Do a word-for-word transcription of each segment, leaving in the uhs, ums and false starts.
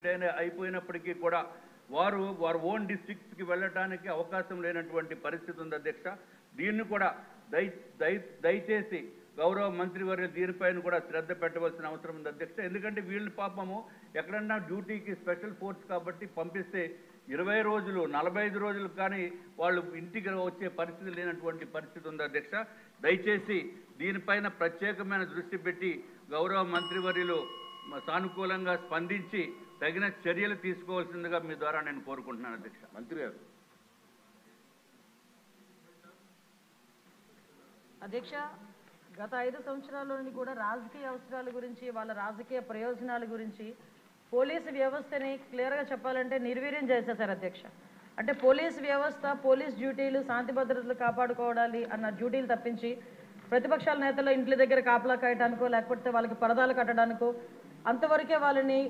అయిన అయిపోయినప్పటికీ కూడా వారు వారు ఓన్ డిస్ట్రిక్ట్స్కి వెళ్ళడానికి అవకాశం లేనటువంటి పరిస్థితి ఉంది అధ్యక్ష. దీన్ని కూడా దయ దయ దయచేసి గౌరవ మంత్రివర్యులు దీనిపైన కూడా శ్రద్ధ పెట్టవలసిన అవసరం ఉంది అధ్యక్ష. ఎందుకంటే వీళ్ళు పాపము ఎక్కడన్నా డ్యూటీకి స్పెషల్ ఫోర్స్ కాబట్టి పంపిస్తే ఇరవై రోజులు నలభై ఐదు రోజులు కానీ వాళ్ళు ఇంటికి వచ్చే పరిస్థితి లేనటువంటి పరిస్థితి ఉంది అధ్యక్ష. దయచేసి దీనిపైన ప్రత్యేకమైన దృష్టి పెట్టి గౌరవ మంత్రివర్యులు సానుకూలంగా స్పందించి తగిన చర్యలు తీసుకోవాల్సిందిగా మీ ద్వారా నేను కోరుకుంటున్నాను అధ్యక్ష. మంత్రి గారు. అధ్యక్ష, గత ఐదు సంవత్సరాల్లోని కూడా రాజకీయ అవసరాల గురించి వాళ్ళ రాజకీయ ప్రయోజనాల గురించి పోలీసు వ్యవస్థని క్లియర్గా చెప్పాలంటే నిర్వీర్యం చేసేశారు అధ్యక్ష. అంటే పోలీసు వ్యవస్థ పోలీస్ డ్యూటీలు శాంతి భద్రతలు కాపాడుకోవాలి అన్న డ్యూటీలు తప్పించి ప్రతిపక్షాల నేతలు ఇంట్ల దగ్గర కాపలా కాయడానికో లేకపోతే వాళ్ళకి పరదాలు కట్టడానికో అంతవరకే వాళ్ళని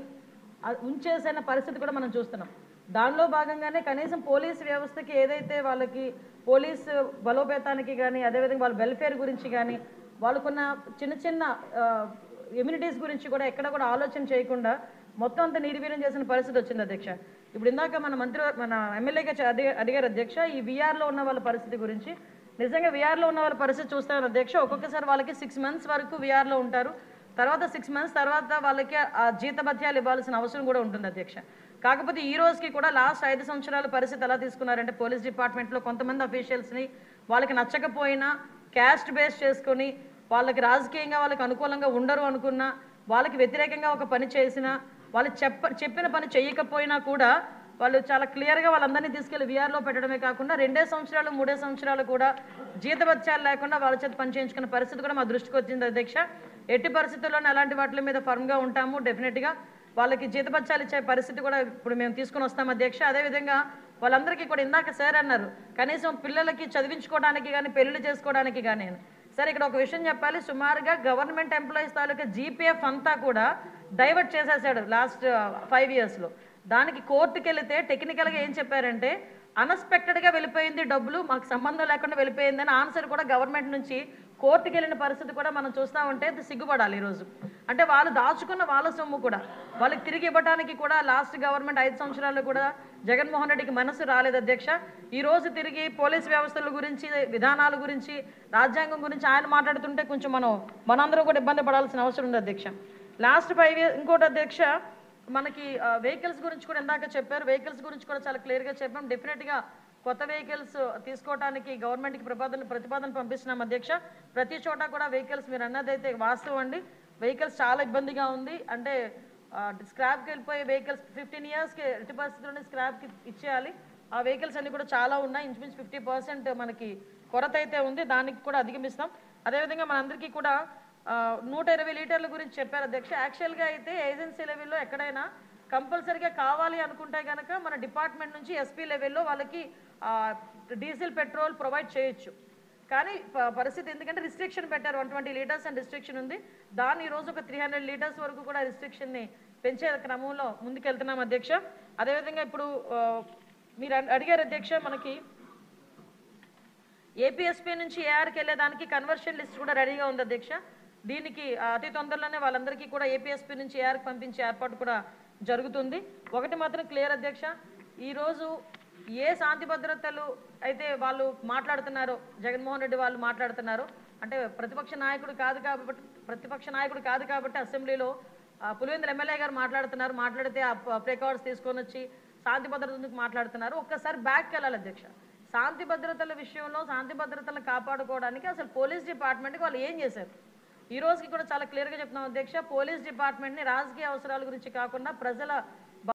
ఉంచేసిన పరిస్థితి కూడా మనం చూస్తున్నాం. దానిలో భాగంగానే కనీసం పోలీసు వ్యవస్థకి ఏదైతే వాళ్ళకి పోలీసు బలోపేతానికి కానీ అదేవిధంగా వాళ్ళ వెల్ఫేర్ గురించి కానీ వాళ్ళకున్న చిన్న చిన్న ఇమ్యూనిటీస్ గురించి కూడా ఎక్కడ కూడా ఆలోచన చేయకుండా మొత్తం అంతా నిర్వీర్యం చేసిన పరిస్థితి వచ్చింది అధ్యక్ష. ఇప్పుడు ఇందాక మన మంత్రి మన ఎమ్మెల్యేగా అడిగారు అధ్యక్ష, ఈ వీఆర్లో ఉన్న వాళ్ళ పరిస్థితి గురించి. నిజంగా వీఆర్లో ఉన్న వాళ్ళ పరిస్థితి చూస్తాను అధ్యక్ష, ఒక్కొక్కసారి వాళ్ళకి సిక్స్ మంత్స్ వరకు వీఆర్లో ఉంటారు. తర్వాత సిక్స్ మంత్స్ తర్వాత వాళ్ళకి ఆ జీతభత్యాలు ఇవ్వాల్సిన అవసరం కూడా ఉంటుంది అధ్యక్ష. కాకపోతే ఈ రోజుకి కూడా లాస్ట్ ఐదు సంవత్సరాల పరిస్థితి ఎలా తీసుకున్నారంటే పోలీస్ డిపార్ట్మెంట్లో కొంతమంది అఫీషియల్స్ని వాళ్ళకి నచ్చకపోయినా క్యాస్ట్ బేస్ చేసుకొని వాళ్ళకి రాజకీయంగా వాళ్ళకి అనుకూలంగా ఉండరు అనుకున్నా వాళ్ళకి వ్యతిరేకంగా ఒక పని చేసినా వాళ్ళు చెప్ప చెప్పిన పని చేయకపోయినా కూడా వాళ్ళు చాలా క్లియర్గా వాళ్ళందరినీ తీసుకెళ్లి వీఆర్లో పెట్టడమే కాకుండా రెండే సంవత్సరాలు మూడే సంవత్సరాలు కూడా జీతభత్యాలు లేకుండా వాళ్ళ చేత పని చేయించుకున్న పరిస్థితి కూడా మా దృష్టికి వచ్చింది అధ్యక్ష. ఎట్టి పరిస్థితుల్లోనే అలాంటి వాటి మీద ఫర్మ్గా ఉంటాము. డెఫినెట్గా వాళ్ళకి జీతభత్యాలు ఇచ్చే పరిస్థితి కూడా ఇప్పుడు మేము తీసుకుని వస్తాం అధ్యక్ష. అదేవిధంగా వాళ్ళందరికీ కూడా ఇందాక సార్ అన్నారు కనీసం పిల్లలకి చదివించుకోవడానికి కానీ పెళ్లిళ్ళు చేసుకోవడానికి కానీ. సార్ ఇక్కడ ఒక విషయం చెప్పాలి, సుమారుగా గవర్నమెంట్ ఎంప్లాయీస్ తాలూకా జీపీఎఫ్ అంతా కూడా డైవర్ట్ చేసేసాడు లాస్ట్ ఫైవ్ ఇయర్స్లో. దానికి కోర్టుకి వెళితే టెక్నికల్గా ఏం చెప్పారంటే అన్ఎక్స్పెక్టెడ్గా వెళ్ళిపోయింది డబ్బులు, మాకు సంబంధం లేకుండా వెళ్ళిపోయిందని ఆన్సర్ కూడా గవర్నమెంట్ నుంచి కోర్టుకి వెళ్ళిన పరిస్థితి కూడా మనం చూస్తూ ఉంటే సిగ్గుపడాలి ఈరోజు. అంటే వాళ్ళు దాచుకున్న వాళ్ళ సొమ్ము కూడా వాళ్ళకి తిరిగి ఇవ్వడానికి కూడా లాస్ట్ గవర్నమెంట్ ఐదు సంవత్సరాల్లో కూడా జగన్మోహన్ రెడ్డికి మనసు రాలేదు అధ్యక్ష. ఈరోజు తిరిగి పోలీస్ వ్యవస్థల గురించి విధానాల గురించి రాజ్యాంగం గురించి ఆయన మాట్లాడుతుంటే కొంచెం మనం మనందరం కూడా ఇబ్బంది పడాల్సిన అవసరం ఉంది అధ్యక్ష. లాస్ట్ ఫైవ్ ఇయర్ ఇంకోటి అధ్యక్ష, మనకి వెహికల్స్ గురించి కూడా ఇందాక చెప్పారు, వెహికల్స్ గురించి కూడా చాలా క్లియర్గా చెప్పాం. డెఫినెట్గా కొత్త వెహికల్స్ తీసుకోవడానికి గవర్నమెంట్కి ప్రతిపాదన ప్రతిపాదన పంపిస్తున్నాం అధ్యక్ష. ప్రతి చోట కూడా వెహికల్స్ మీరు అన్నదైతే వాస్తవం అండి, వెహికల్స్ చాలా ఇబ్బందిగా ఉంది. అంటే స్క్రాప్కి వెళ్ళిపోయే వెహికల్స్ ఫిఫ్టీన్ ఇయర్స్కి ఎట్టి పరిస్థితుల్లోనే స్క్రాప్కి ఇచ్చేయాలి. ఆ వెహికల్స్ అన్ని కూడా చాలా ఉన్నాయి, ఇంచుమించు ఫిఫ్టీ పర్సెంట్ మనకి కొరత అయితే ఉంది, దానికి కూడా అధిగమిస్తాం. అదేవిధంగా మనందరికీ కూడా నూట ఇరవై లీటర్ల గురించి చెప్పారు అధ్యక్ష. యాక్చువల్గా అయితే ఏజెన్సీ లెవెల్లో ఎక్కడైనా కంపల్సరీగా కావాలి అనుకుంటే కనుక మన డిపార్ట్మెంట్ నుంచి ఎస్పీ లెవెల్లో వాళ్ళకి డీజిల్ పెట్రోల్ ప్రొవైడ్ చేయొచ్చు. కానీ పరిస్థితి ఎందుకంటే రిస్ట్రిక్షన్ పెట్టారు, one twenty litres and restriction ఉంది. దాన్ని ఈరోజు ఒక త్రీ హండ్రెడ్ లీటర్స్ వరకు కూడా రిస్ట్రిక్షన్ని పెంచే క్రమంలో ముందుకెళ్తున్నాం అధ్యక్ష. అదేవిధంగా ఇప్పుడు మీరు అడిగారు అధ్యక్ష, మనకి ఏపీఎస్పీ నుంచి ఏఆర్కి వెళ్ళేదానికి కన్వర్షన్ లిస్ట్ కూడా రెడీగా ఉంది అధ్యక్ష. దీనికి అతి తొందరలోనే వాళ్ళందరికీ కూడా ఏపీఎస్పీ నుంచి ఏఆర్కి పంపించే ఏర్పాటు కూడా జరుగుతుంది. ఒకటి మాత్రం క్లియర్ అధ్యక్ష, ఈరోజు ఏ శాంతి భద్రతలు అయితే వాళ్ళు మాట్లాడుతున్నారో జగన్మోహన్ రెడ్డి వాళ్ళు మాట్లాడుతున్నారో, అంటే ప్రతిపక్ష నాయకుడు కాదు కాబట్టి ప్రతిపక్ష నాయకుడు కాదు కాబట్టి అసెంబ్లీలో పులివెందుల ఎమ్మెల్యే గారు మాట్లాడుతున్నారు, మాట్లాడితే ఆ ప్రికార్డ్స్ తీసుకొని వచ్చి శాంతి భద్రతలకు మాట్లాడుతున్నారు. ఒక్కసారి బ్యాక్కి వెళ్ళాలి అధ్యక్ష. శాంతి భద్రతల విషయంలో శాంతి భద్రతలను కాపాడుకోవడానికి అసలు పోలీస్ డిపార్ట్మెంట్కి వాళ్ళు ఏం చేశారు ఈ రోజుకి కూడా చాలా క్లియర్గా చెప్తున్నాం అధ్యక్ష. పోలీస్ డిపార్ట్మెంట్ని రాజకీయ అవసరాల గురించి కాకుండా ప్రజల